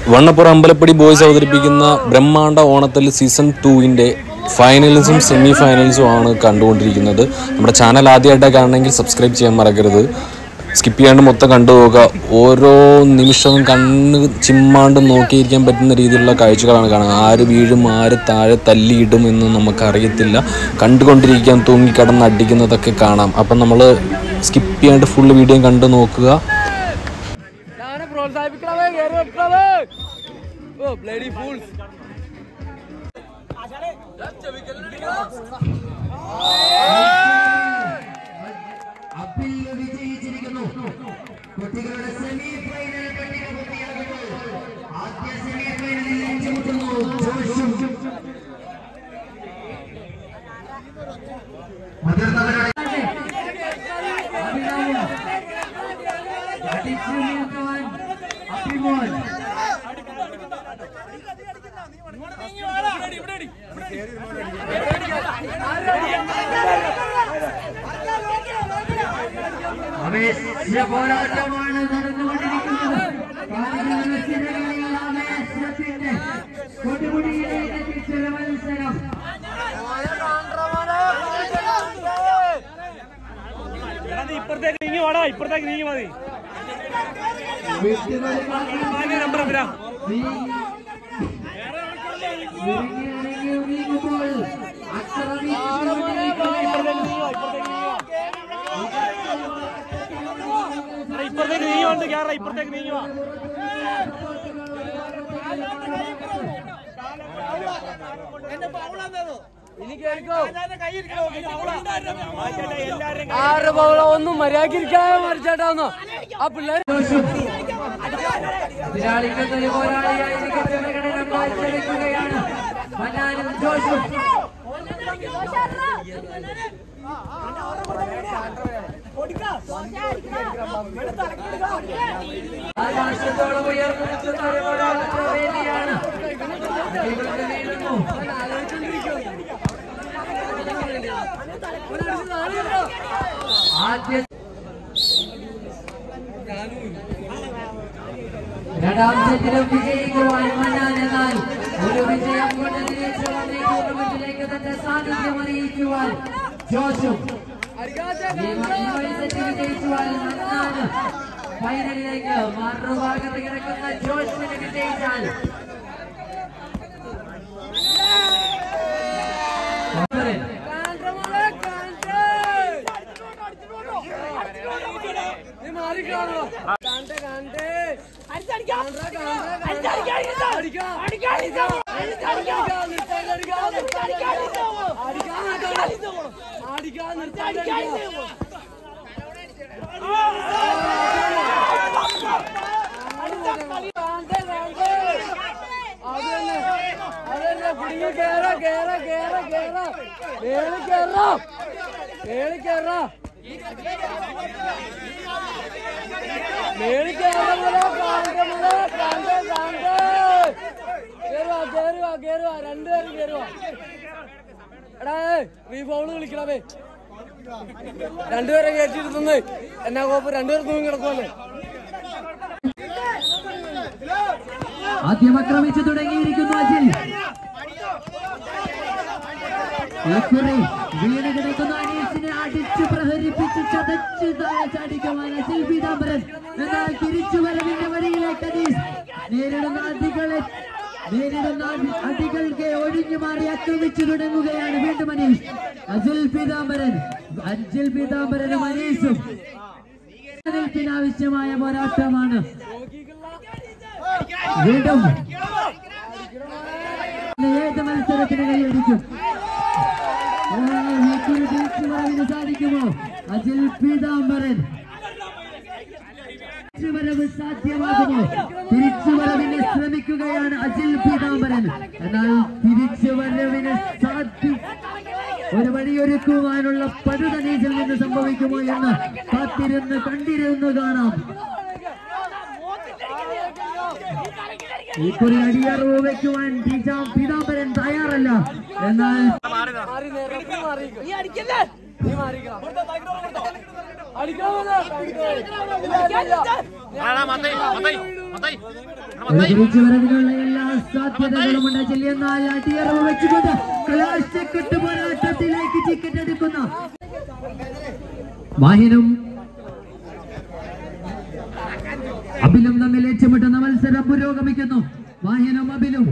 Vannappuram Ambalappadi boys അവതരിപ്പിക്കുന്ന ബ്രഹ്മാണ്ഡ ഓണത്തല്ല് season 2-ന്റെ ഫൈനൽസും semi ഫൈനൽസും ആണ് കണ്ടുകൊണ്ടിരിക്കുന്നത്. നമ്മുടെ ചാനൽ ആദ്യമായിട്ടാണ് കാണണമെങ്കിൽ സബ്സ്ക്രൈബ് ചെയ്യാൻ മറക്കരുത്. സ്കിപ്പ് ചെയ്യാണ്ട് മൊത്തം കണ്ടുപോകുക. ഓരോ നിമിഷവും കണ്ണ് ചിമ്മാണ്ട് നോക്കിയിരിക്കാൻ പറ്റുന്ന രീതിയിലുള്ള കാഴ്ചകളാണ് കാണുക. ആര് വീഴും, ആര് താഴെ തല്ലിയിടും എന്ന് നമുക്കറിയത്തില്ല. കണ്ടുകൊണ്ടിരിക്കാൻ തൂങ്ങിക്കിടന്ന് അടിക്കുന്നതൊക്കെ കാണാം. അപ്പം നമ്മൾ സ്കിപ്പ് ചെയ്യാണ്ട് ഫുള്ള് വീഡിയോ കണ്ടു നോക്കുക. കുട്ടികളുടെ സെമി ഫൈനൽ പട്ടിക പൂർത്തിയാകുമ്പോൾ ആദ്യ സെമി ഫൈനലിൽ ഏറ്റുമുട്ടുന്നു ജോഷും മുതിർന്നവരുടെ പോരാട്ടമാണ് നടന്നുകൊണ്ടിരിക്കുന്നത്. കൊടുമുടിയിലേക്ക് എത്തിച്ചൊരു മത്സരം. ഇപ്പുറത്തേക്ക് നീങ്ങി വാടാ, ഇപ്പുറത്തേക്ക് നീങ്ങി മതി. ഇപ്പുറത്തേക്ക് നീങ്ങുണ്ട് കേറ, ഇപ്പുറത്തേക്ക് നീങ്ങുക. ആരുടെ പൗള ഒന്നും മര്യാദക്കിരിക്കാതെ മറിച്ചാട്ടാന്നോ ആ പിള്ളേർ എതിരാളിക്കുന്നൊരു പോരാളിയായി മികച്ച പ്രകടനം കാഴ്ചവെക്കുകയാണ് മന്നാനും ജോഷും. ആകാശത്തോളം ഉയർന്നു നിൽക്കുന്ന ഒരു പോരാട്ട വേദിയാണ്. ആദ്യ രണ്ടാം സെറ്റിലും വിജയിക്കുവാൻ മന്നാനെന്നാൽ ഒരു വിജയം കൊണ്ട് ടൂർണമെന്റിലേക്ക് തന്റെ സാന്നിധ്യം അറിയിക്കുവാൻ ജോഷും. വിജയിച്ചുവാൻ മന്നാന് ഫൈനലിലേക്ക് മറുഭാഗത്ത് കിടക്കുന്ന ജോഷിന് വിജയിച്ചാൽ രണ്ടുപേരും കേറുവാ. എടാ റീഫൗണ്ട് വിളിക്കണമേ. രണ്ടുപേരെ കയറ്റിയിരുന്നത് എന്നാ കോപ്പ്, രണ്ടുപേർ തൂങ്ങി കിടക്കുമല്ലേ. ആദ്യം ആക്രമിച്ചു തുടങ്ങിയിരിക്കുന്നു അജിൽ. വീണ് കിടക്കുന്ന അനീസിനെ അടിച്ചു പ്രഹരിപ്പിച്ച് ചതച്ചു ചാടിക്കുവാൻ അജിൽ പീതാംബരൻ. എന്നാൽ തിരിച്ചു വരവിന്റെ വഴിയിലേക്ക് അനീസ് നേരിടുന്ന അടികൾക്ക് ഒഴിഞ്ഞു മാറി ആക്രമിച്ചു തുടങ്ങുകയാണ് വീണ്ടും അനീസ്. അജിൽ പീതാംബരനും അനീസും ആവശ്യമായ പോരാട്ടമാണ്. വീണ്ടും ഏത് മത്സരത്തിന് കൈയടിക്കും, തിരിച്ചുവരവിന് സാധിക്കുമോ അജിൽ പീതാംബരൻ? തിരിച്ചുവരവ് സാധ്യമാകുമോ? തിരിച്ചുവരവിന് ശ്രമിക്കുകയാണ് അജിൽ പീതാംബരൻ. എന്നാൽ തിരിച്ചുവരവിന് ഒരു വഴിയൊരുക്കുവാനുള്ള പഴുതനീസിൽ നിന്ന് സംഭവിക്കുമോ എന്ന് കാത്തിരുന്ന് കണ്ടിരുന്നു കാണാം. ഇക്കുറി അടിയറവ് വെക്കുവാൻ പീതാംബരൻ തയ്യാറല്ല. എന്നാൽ തിരിച്ചുവരവിനുള്ള എല്ലാ സാധ്യതകളും ഉണ്ട്. എന്നാൽ അടിയറവ് വെച്ചുകൊണ്ട് കലാശക്കെട്ട് പോരാട്ടത്തിലേക്ക് ടിക്കറ്റ് എടുക്കുന്ന വാഹിനും അബിലും തമ്മിൽ ഏറ്റുമുട്ടുന്ന മത്സരം പുരോഗമിക്കുന്നു. വാഹിനും അബിലും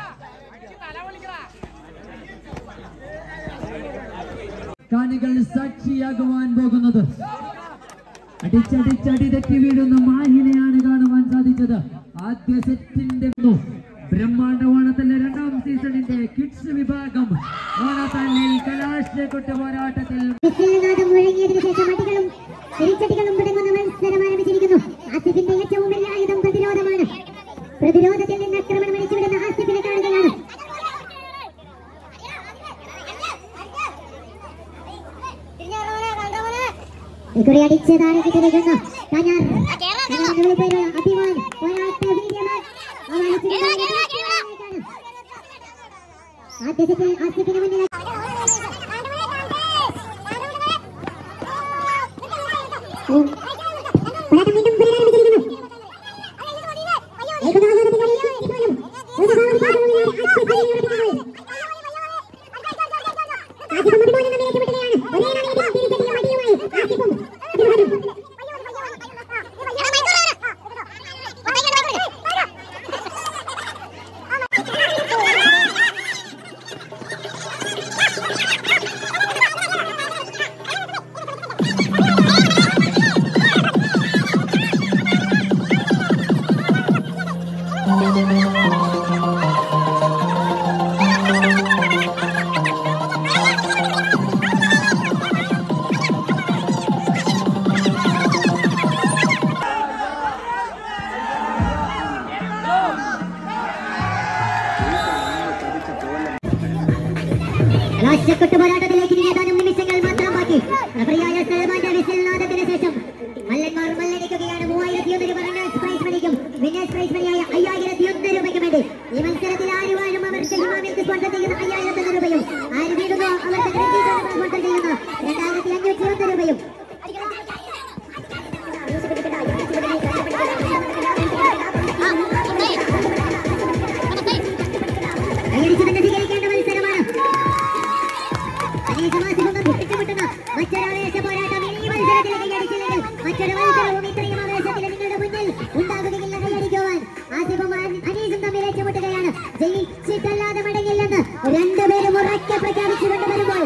കാണികൾ സാക്ഷിയാകുവാൻ പോകുന്നത് അടിച്ചടിച്ചടി തെറ്റി വീഴുന്ന മാഹിനെയാണ് കാണുവാൻ സാധിച്ചത്. ആദ്യ സെറ്റിന്റെ ബ്രഹ്മാണ്ഡ ഓണത്തിന്റെ 2ാം സീസണിന്റെ കിഡ്സ് വിഭാഗം ഓണത്തല്ലിൽ കലാശക്കൊട്ട് പോരാട്ടത്തിൽ തിരിച്ചടികളും തുടങ്ങുന്ന മത്സരം ആരംഭിച്ചിരിക്കുന്നു. ആസിഫിന്റെ ഏറ്റവും വലിയ ആയുധം പ്രതിരോധമാണ്. പ്രതിരോധത്തിൽ നിന്ന് ആക്രമണം അടിച്ചുവിടുന്ന ആസിഫിനെ കാണുകയാണ്. ഇക്കുറി അടിച്ച് താഴെ കിട്ടിയിരിക്കുന്നു അഭിമാൻ പോരാട്ട വീര്യമാൻ ആദ്യ സെറ്റിൽ ആസിഫിന് മുന്നിൽ പോരാട്ടം വീണ്ടും പുനരാരംഭിച്ചിരിക്കുന്നു. കലാശക്കൊട്ട് പോരാട്ടത്തിലേക്ക് ഏതാനും നിമിഷങ്ങൾ മാത്രം ബാക്കി. റഫറിയായ സൽമാന്റെ വിസിൽ നാദത്തിന് ശേഷം മല്ലന്മാർ മല്ലടിക്കുകയാണ്. 3001 രൂപ റണ്ണേഴ്സ് പ്രൈസ് മണിക്കും വിന്നേഴ്സ് പ്രൈസ് മണിയായ 5001 രൂപയ്ക്കും വേണ്ടി. ഈ മത്സരത്തിൽ ആര് വാഴും അവർക്ക് ഹിമാമിൽക്ക് സ്പോൺസർ ചെയ്യുന്ന 5001 രൂപയും, ആര് വീടുന്നോ അവർക്ക് സ്പോൺസർ ചെയ്യുന്ന 2501 രൂപയും. സ്വീകരിക്കേണ്ട മത്സരമാണ്. മറ്റൊരാവേശ പോരാട്ടം ഈ മത്സരത്തിലേക്ക് കൈയടിച്ചില്ലെങ്കിൽ മറ്റൊരു മത്സരവും ഇത്രയും ആവേശത്തിൽ നിങ്ങളുടെ മുന്നിൽ ഉണ്ടാകുകയില്ല. കൈയടിക്കുവാൻ ആസിഫും അനീസും തമ്മിൽ ഏറ്റുമുട്ടുകയാണ്. ജയിച്ചിട്ടല്ലാതെ മടങ്ങില്ലെന്ന് രണ്ടുപേരും ഉറക്കെ പ്രഖ്യാപിച്ചുകൊണ്ട് വരുമ്പോൾ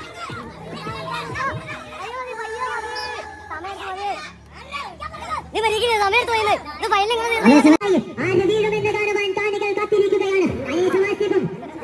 ആര് വീഴുമെന്ന് കാണുവാൻ കാണികൾ കാത്തിരിക്കുകയാണ്. അനീസും ആസിഫും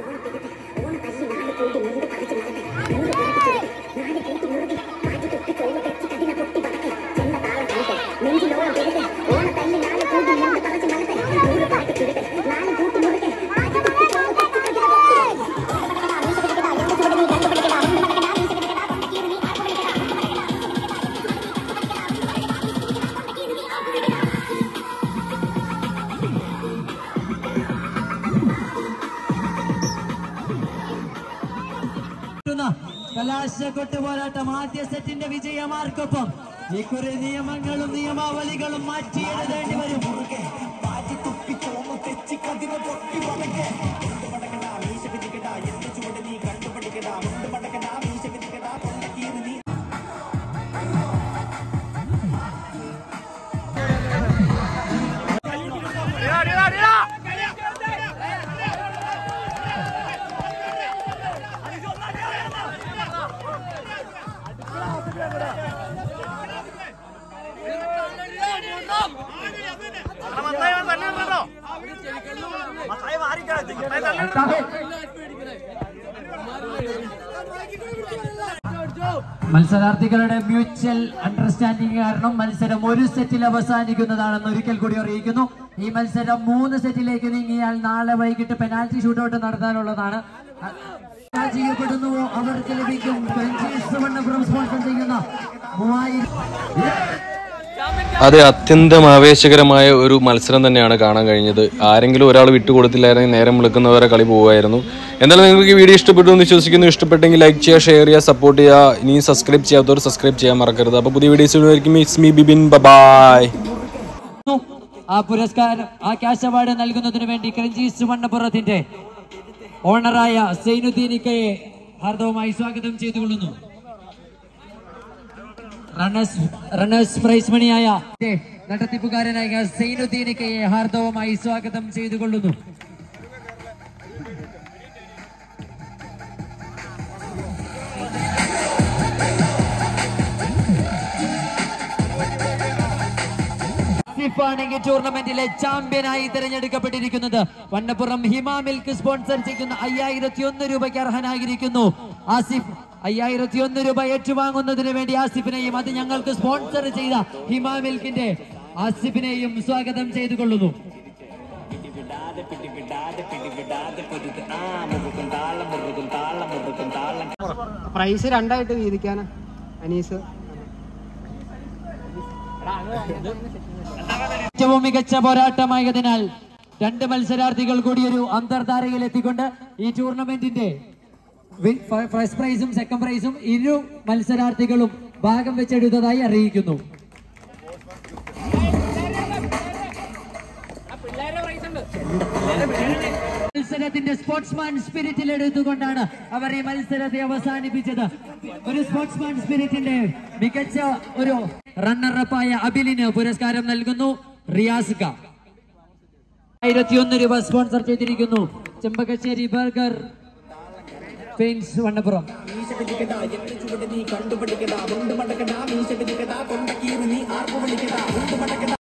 കലാശക്കൊട്ട് പോരാട്ടം ആദ്യ സെറ്റിന്റെ വിജയമാർക്കൊപ്പം ഇക്കുറി നിയമങ്ങളും നിയമാവലികളും മാറ്റിയെഴുതേണ്ടി വരും. മത്സരാർത്ഥികളുടെ മ്യൂച്വൽ അണ്ടർസ്റ്റാൻഡിംഗ് കാരണം മത്സരം ഒരു സെറ്റിൽ അവസാനിക്കുന്നതാണെന്ന് ഒരിക്കൽ കൂടി അറിയിക്കുന്നു. ഈ മത്സരം 3 സെറ്റിലേക്ക് നീങ്ങിയാൽ നാളെ വൈകിട്ട് പെനാൽറ്റി ഷൂട്ടൌട്ട് നടത്താനുള്ളതാണ്. ചെയ്യപ്പെടുന്നുവോ അവർക്ക് ലഭിക്കും സ്പോൺസർ ചെയ്യുന്ന 3000. അതെ, അത്യന്തം ആവേശകരമായ ഒരു മത്സരം തന്നെയാണ് കാണാൻ കഴിഞ്ഞത്. ആരെങ്കിലും ഒരാൾ വിട്ടുകൊടുത്തില്ലായിരുന്നെങ്കിൽ നേരം വിളിക്കുന്നവരെ കളി പോകുമായിരുന്നു. എന്തായാലും നിങ്ങൾക്ക് ഈ വീഡിയോ ഇഷ്ടപ്പെട്ടു എന്ന് വിശ്വസിക്കുന്നു. ഇഷ്ടപ്പെട്ടെങ്കിൽ ലൈക്ക് ചെയ്യുക, ഷെയർ ചെയ്യുക, സപ്പോർട്ട് ചെയ്യുക. ഇനി സബ്സ്ക്രൈബ് ചെയ്യാത്തവർ സബ്സ്ക്രൈബ് ചെയ്യാൻ മറക്കരുത്. അപ്പോൾ പുതിയ വീഡിയോസ് ആയിരിക്കും. It's me Bibin. ബൈ. ആ പുരസ്കാരം, ആ ക്യാഷ് അവാർഡ് നൽകുന്നതിന് വേണ്ടി ക്രഞ്ചീസ് വണ്ണപ്പുറത്തിന്റെ ഓണറായ സൈനുദ്ദീനിക്കയെ ഹാർദവമായി സ്വാഗതം ചെയ്തുകൊള്ളുന്നു. റണ്ണേഴ്സ് പ്രൈസ് മണിയായ നടത്തിപ്പുകാരനായ സൈനുദ്ദീനിക്കയെ ഹാർദവമായി സ്വാഗതം ചെയ്തുകൊള്ളുന്നു. ആണെങ്കിൽ ടൂർണമെന്റിലെ ചാമ്പ്യനായി തിരഞ്ഞെടുക്കപ്പെട്ടിരിക്കുന്നത് വണ്ണപ്പുറം ഹിമ മിൽക്ക് സ്പോൺസർ ചെയ്യുന്ന 5001 രൂപയ്ക്ക് അർഹനായിരിക്കുന്നു ആസിഫ്. 5001 രൂപ ഏറ്റുവാങ്ങുന്നതിന് വേണ്ടി ആസിഫിനെയും അത് ഞങ്ങൾക്ക് സ്പോൺസർ ചെയ്ത ഹിമ മിൽക്കിന്റെ ആസിഫിനെയും സ്വാഗതം ചെയ്തുകൊള്ളുന്നു. പ്രൈസ് 2 വീതിക്കാനാ അനീസ്. ഏറ്റവും മികച്ച പോരാട്ടമായതിനാൽ 2 മത്സരാർത്ഥികൾ കൂടി ഒരു അന്തർധാരയിൽ എത്തിക്കൊണ്ട് ഈ ടൂർണമെന്റിന്റെ ഫസ്റ്റ് പ്രൈസും സെക്കൻഡ് പ്രൈസും ഇരു മത്സരാർത്ഥികളും ഭാഗം വെച്ചെടുത്തതായി അറിയിക്കുന്നു. മത്സരത്തിന്റെ സ്പോർട്സ്മാൻ സ്പിരിറ്റിൽ എടുത്തുകൊണ്ടാണ് അവർ ഈ മത്സരത്തെ അവസാനിപ്പിച്ചത്. ഒരു സ്പോർട്സ്മാൻ സ്പിരിറ്റിന്റെ മികച്ച ഒരു റണ്ണറപ്പായ അബിലിന് പുരസ്കാരം നൽകുന്നു. റിയാസ്ക 1001 രൂപ സ്പോൺസർ ചെയ്തിരിക്കുന്നു. Chembakassery Berger paints Vannappuram.